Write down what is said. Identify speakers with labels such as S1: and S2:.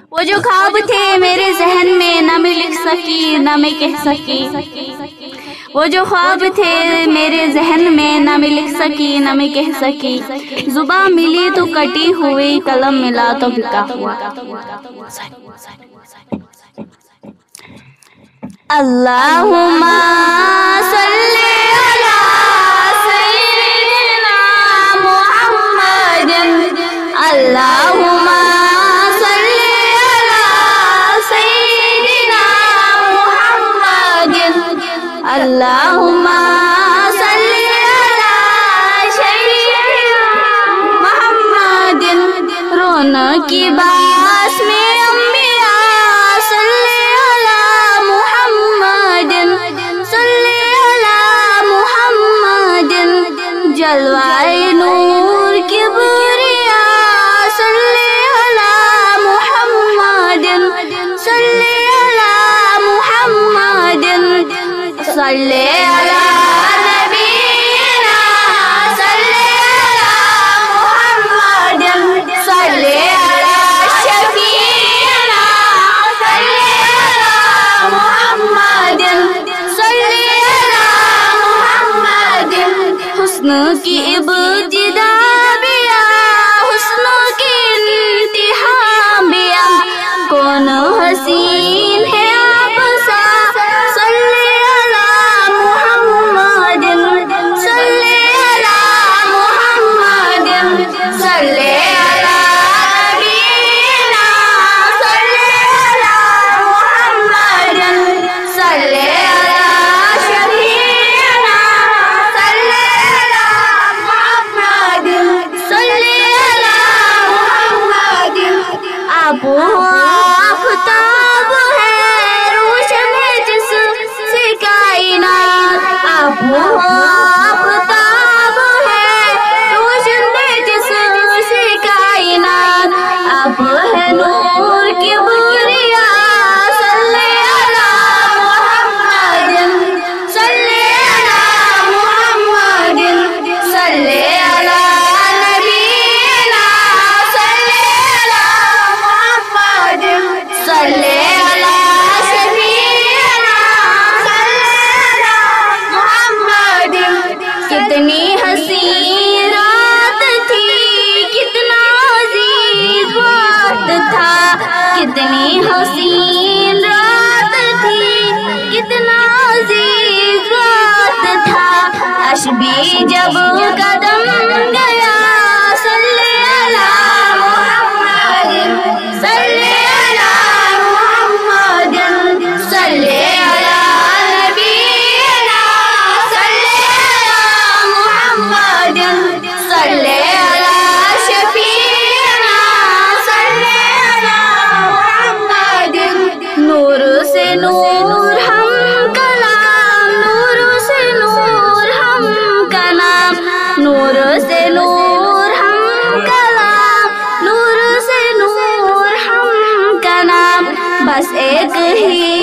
S1: وہ جو خواب تھے میرے ذہن میں نہ میں لکھ سکی نہ میں کہہ سکی، وہ جو خواب تھے میرے ذہن میں نہ میں لکھ سکی نہ میں کہہ سکی، زباں ملی تو کٹی ہوئی، قلم ملا تو بکا ہوا۔ اللہم صلی علی سیدنا محمد، اللہم صلی علی سیدنا محمد، اللہم صلی علی سیدنا محمد۔ رونا کی باس میں انبیاء صلی علی محمد، صلی علی محمد، جلوائے نور کی بریا صلی علی محمد، صلی علی محمد، صلی علی نبینا صلی علی محمد، صلی علی شفیعنا صلی علی محمد، صلی علی محمد۔ حسن کی ابتدا بیا، حسن کی انتہا بیا، کون حسین ہے آپ سا، صلی علی محمد، صلی علی محمد، صلی علی نبینا صلی علی محمد، صلی علی شفیعنا صلی علی محمد، صلی علی محمد۔ آپ آفتاب ہے روشن جس سے کائنات، آپ آفتاب ہے روشن جس سے کائنات، آپ ہے نور کی بریا صلی علی محمد، صلی علی محمد، صلی علی نبینا صلی علی محمد، صلی علی شفیعنا صلی علی محمد۔ کتنی حسین رات تھی، کتنا عزیز وقت تھا، کتنی حسین رات تھی، کتنا عزیز وقت تھا، اشبی جب قدم گیا صلی علی محمد، صلی علی محمد، صلی علی نبینا صلی علی محمد، صلی علی شفیعنا صلی علی محمد۔ نور سے نور ہم کلام، نور سے نور ہم کلام، نور سے نور ہم کلام، نور سے نور ہم کلام، بس ایک ہی